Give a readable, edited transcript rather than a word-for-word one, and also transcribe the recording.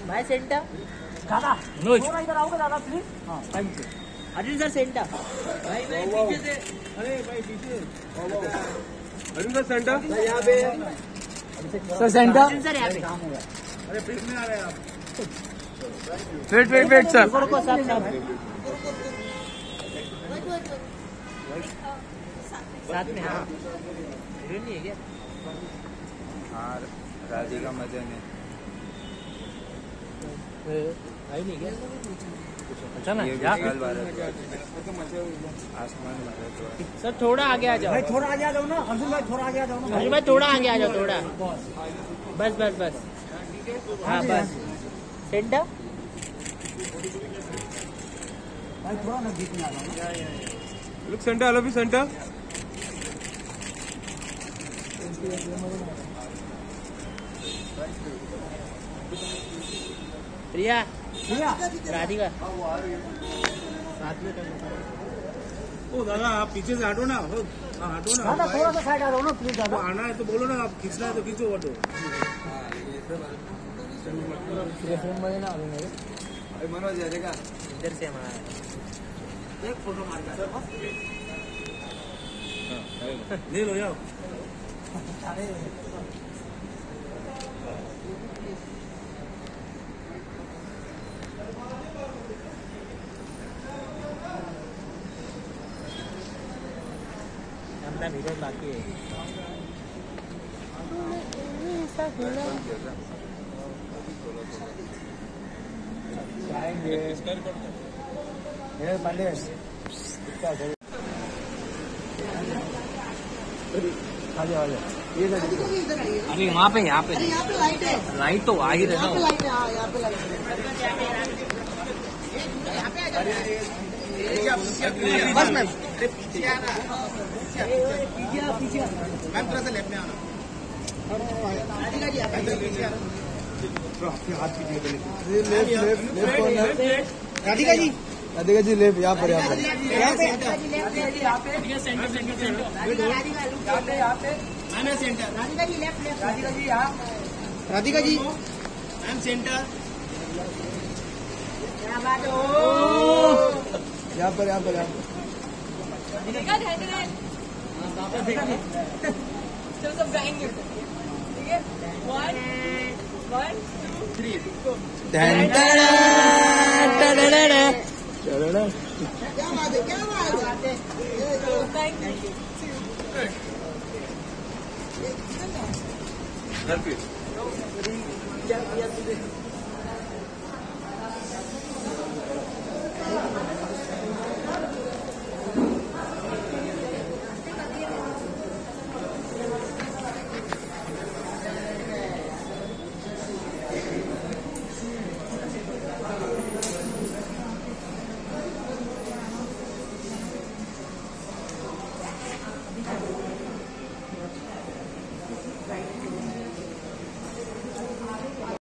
भाई सेंटर दादा थोड़ा इधर आओगे दादा प्लीज। हाँ अर्जुन सर सेंटर भाई पीछे से। अरे भाई पीछे अर्जुन सर सेंटर यहाँ पे सर सेंटर। अर्जुन सर यहाँ पे। अरे प्लीज में आ रहे हैं आप। Wait sir. रुको सब साथ में। हाँ हीरो नहीं है क्या? हाँ राधिका मदन है। भाई नहीं क्या? अच्छा ना विशाल भारद्वाज आसमान भारद्वाज। सर थोड़ा आगे आ जाओ भाई थोड़ा आगे आ जाओ ना अर्जुन भाई, थोड़ा आगे आ जाओ ना। अर्जुन भाई थोड़ा आगे आ जाओ थोड़ा। बस बस बस। हाँ बस सेंटर भाई थोड़ा नजदीक में आ जाओ ना। लुक सेंटर अभी सेंटर। प्रिया भैया राधिका ओ दादा आप पीछे से हटो ना। हटो ना दादा थोड़ा सा साइड आ जाओ ना प्लीज दादा। आना है तो बोलो ना। आप खींचना है तो खींचो ऑटो। मनोज जाएगा इधर से हमारा एक फोटो मार ले लो यार। अपना वीडियो बाकी है। अभी वहाँ पे यहाँ पे लाइट है। लाइट तो आ ही रहा यहाँ पे लाइट है। हाँ यहाँ पे लाइट है। बस मैम मैम थोड़ा सा लेफ्ट में आना। राधिका जी राधिका जी लेफ्ट यहाँ पर यहाँ पे centre centre centre ma'am centre. Radhika ji left left. Radhika ji यहाँ। Radhika ji ma'am centre. क्या बात है। यहाँ पर चलो सब गाएंगे। ठीक है 1 2 3 क्या बात है। क्या बात है। Thank you. घर पे